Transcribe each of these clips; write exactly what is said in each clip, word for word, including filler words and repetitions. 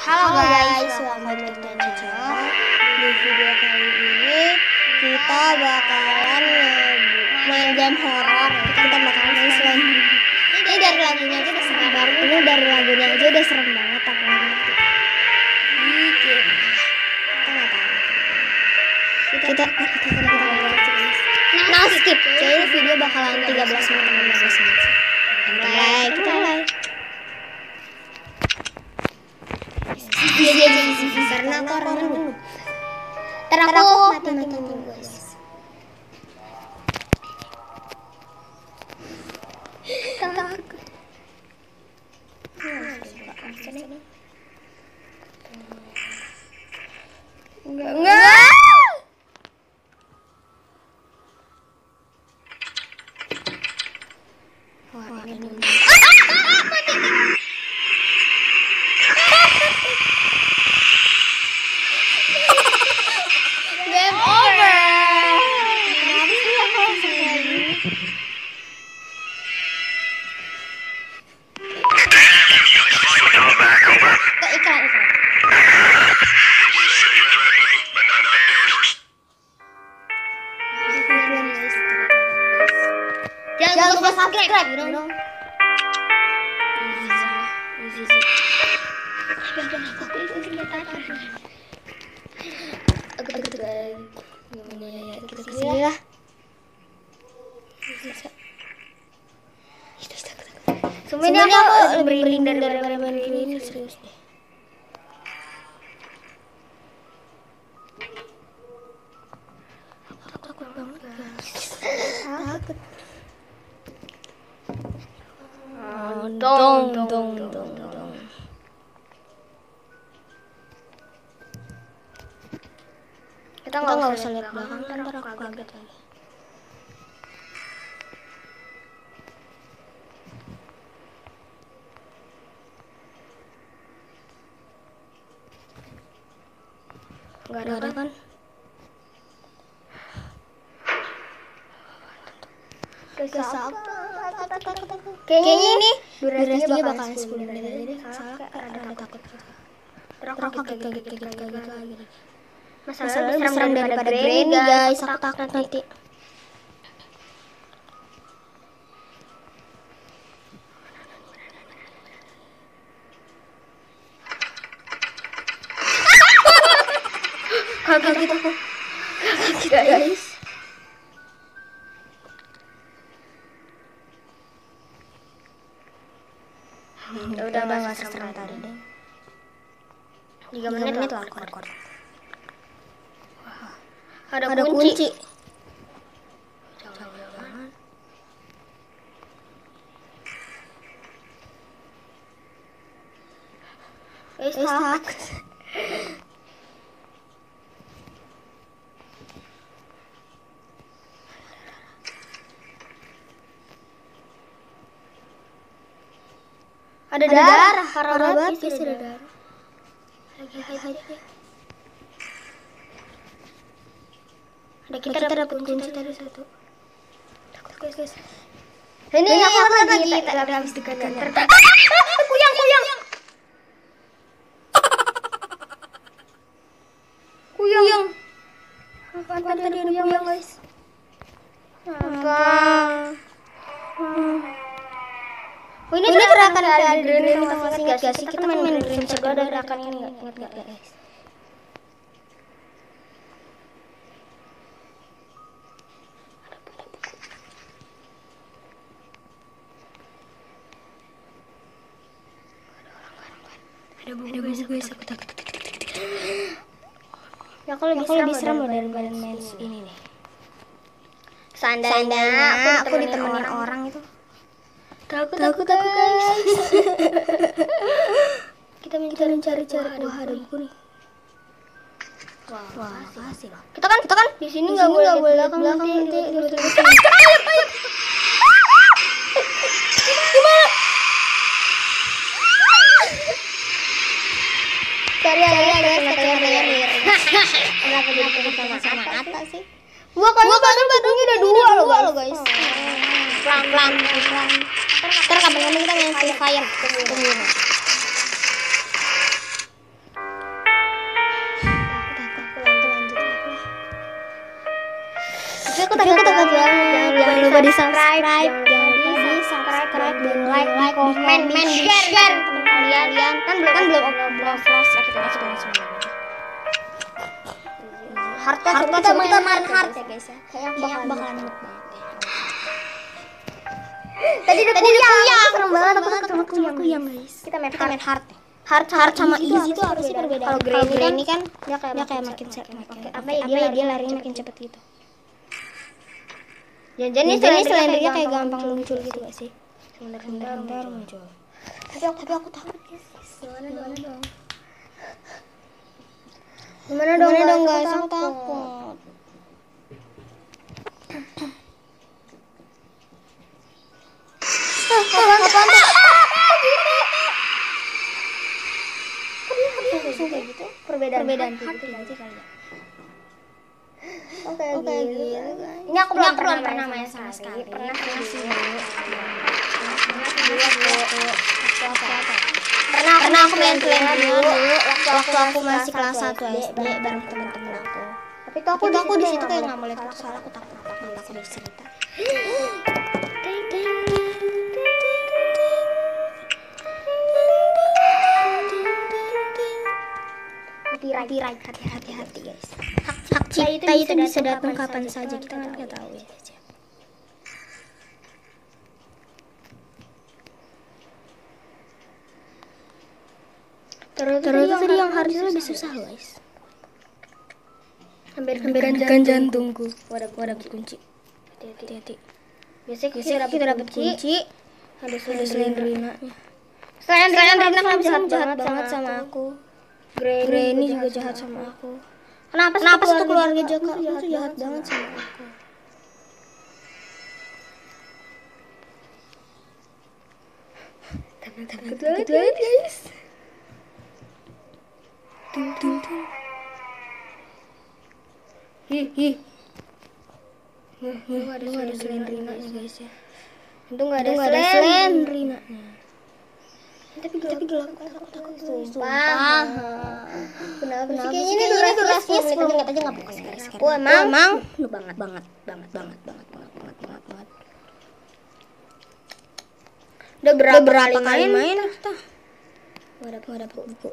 Halo guys, welcome to my channel. Di video kali ini kita bakalan main game horor. Kita bakalan main slime. Ini dari lagunya aja udah serem banget. Ini dari lagunya aja udah serem banget. Tapi nanti kita nggak tahu. Kita nah skip. Jadi video bakalan tiga belas menit, enam belas menit. Mulai, kita mulai. Iya iya iya karena aku orang noob. Ntar aku mati-mati dulu guys. Takut. Enggak enggak. Wah ini belum. Game over. Kenapa sih aku langsung kayak gini? Ke iklan iklan. Jangan lupa subscribe dong. Bismillah. Sebenarnya aku lebih merinding daripada main ini, serius deh. Aku takut banget guys. Takut. Dong dong dong dong dong. Kita nggak usah lihat belakang, ntar aku kaget lagi. Nggak ada kan? Kayaknya ini durasinya bakalan sepuluh menit aja deh. Soalnya rada takut. Terus aku kaget-kaget lagi. Masalahnya lebih serem daripada Granny guys. Aku takut nanti. Kaget gitu aku. Kaget guys. Ya udah nggak serem tadi deh. tiga menit lah record. Ada, ada kunci. Jauh-jauhan. Eh, stuck. Ada darah, parah banget guys, ada darah. Lagi hide-hide. Ada kita, kita dapat kunci tadi satu. Takut guys guys. Ini aku lagi kita udah habis dekat-dekat. Kuyang kuyang. Kuyang. Apa tadi ada kuyang guys? Apa? Oh, ini, ini gerakan dari Granny, kita masih ingat gak sih? Kita main Granny juga ada gerakan ini gak? Ingat gak guys? Ada buku guys, guys, aku takut. Ya aku lebih serem loh daripada main ini nih. Seandainya aku ditemenin orang itu. Takut, takut, takut guys. Kita mencari-cari cari buah ada buku nih. Wah, wah, makasih loh. Kita kan, kita kan di sini nggak boleh belakang nanti nanti terus. Ayo, ayo. Gimana? Cari aja guys, katanya layar layar. Kenapa jadi sama sama Ata sih? Gua kan baru-baru udah dua loh guys. Pelan-pelan, pelan. Ntar kapan-kapan kita main Free Fire. Tunggu. lupa di subscribe, jangan lupa di subscribe dan like, like, komen, di share teman kalian. Kan belum kan belum belum flash ya, kita masuk langsung aja. Hard kan kita main main hard ya guys ya. Kayak bakalan mood banget. Tadi udah kuyang, serem banget aku takut sama kuyang guys. Kita main main hard. Hard hard sama easy itu apa sih perbedaan? Kalau Granny kan dia kayak kayak makin apa ya, dia dia larinya makin cepet gitu. Jadi selendernya kayak gampang muncul gitu gak sih? Sebentar muncul. Tapi aku, tapi aku takut guys. Gimana dong? Gimana dong? Gimana dong guys? Aku takut. Apaan? Apaan? Langsung kayak gitu. Perbedaan perbedaan hati nanti kali ya. Oke, oke gitu. Ini aku belum pernah pernah main sama sekali. Pernah pernah sih dulu. Pernah pernah aku main Slender dulu waktu aku masih kelas satu S D bareng teman-teman aku. Tapi tuh aku aku di situ kayak nggak boleh putus, soalnya aku takut takut aku udah cerita. Copyright, hati-hati guys. Hak, hak cipta itu bisa datang kapan saja, kita kan nggak tahu ya. Terus terus tadi yang harusnya lebih susah guys. Hampir hampir jantungku. Wadah wadah kunci. Hati-hati. Biasanya kita dapat kunci. Ada Slenderina-nya. Slenderina kan jahat banget sama aku. Granny juga jahat sama aku. Kenapa sih Kenapa tuh keluarga Jaka itu jahat banget sama aku? Takut banget guys. Tung tung tung. Hi hi. Lu ada Slenderina-nya guys ya. Untung gak ada Slenderina-nya. Tapi gelap, tapi gelap, takut takut sumpah. Kenapa sih kayaknya ini durasinya sepuluh menit aja nggak buka guys. Aku emang emang lu banget banget banget banget banget banget banget banget banget. Udah berapa, Udah berapa kali main? Wadah wadah buku.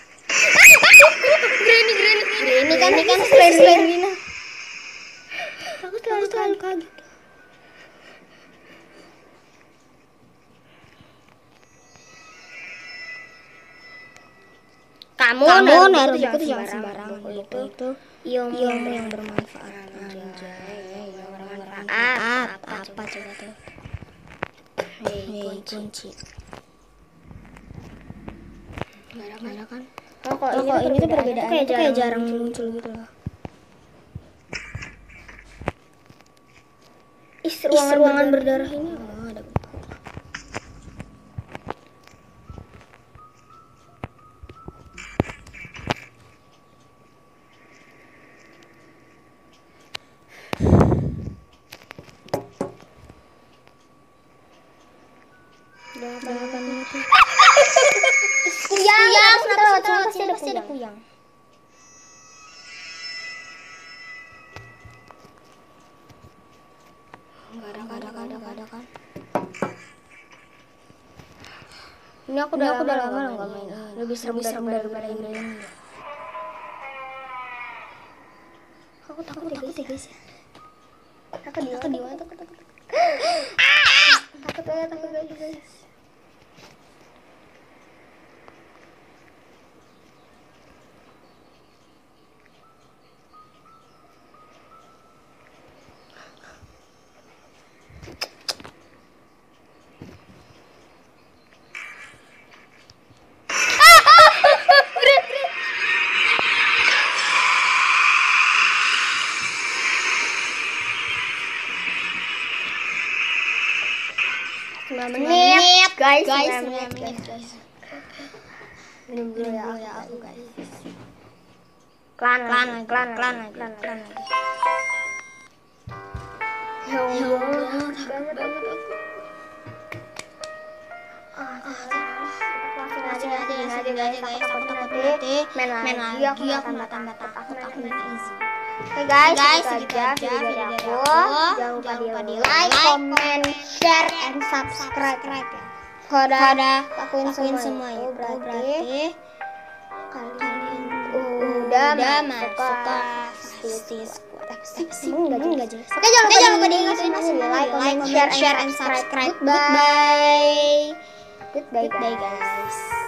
Granny Granny Granny kan kan Slenderina. Aku selalu selalu kaget. Kamu, Kamu naruh buku itu jangan sembarangan. Buku itu, itu ilmu yang bermanfaat. Anjay, yang bermanfaat. Apa, apa coba tuh? Hei, kunci. Gak ada, gak ada kan? Oh, kok ini, ini tuh perbedaan kayak, kayak jarang muncul gitu loh. Is, ruangan, ruangan berdarah ini. Oh, ada buku. Delapan menit. Kuyang, kuyang, kenapa pasti ada pasti ada kuyang. Enggak ada, enggak ada, enggak ada, enggak ada kan? Ini aku udah, aku udah lama loh nggak main. Lebih serem daripada ini. Aku takut ya guys. Aku di aku di mana takut takut. Takut banget takut banget guys. sembilan menit guys, guys sembilan menit guys. Minum dulu ya aku guys. Klan klan klan klan klan klan lagi. Ya Allah, takut banget aku. Ah, langsung aja aja aja guys. Aku takut takut mati. Main lagi aku tambah tambah takut aku main easy. Oke guys, guys segitu aja video dari aku. Jangan lupa di like, comment, share, and subscribe ya. Kalau udah lakuin semua itu berarti kalian udah masuk ke Pasti Squad. Apa sih? Enggak jelas. Oke, jangan lupa di like, comment, share, and subscribe. Goodbye. Goodbye guys.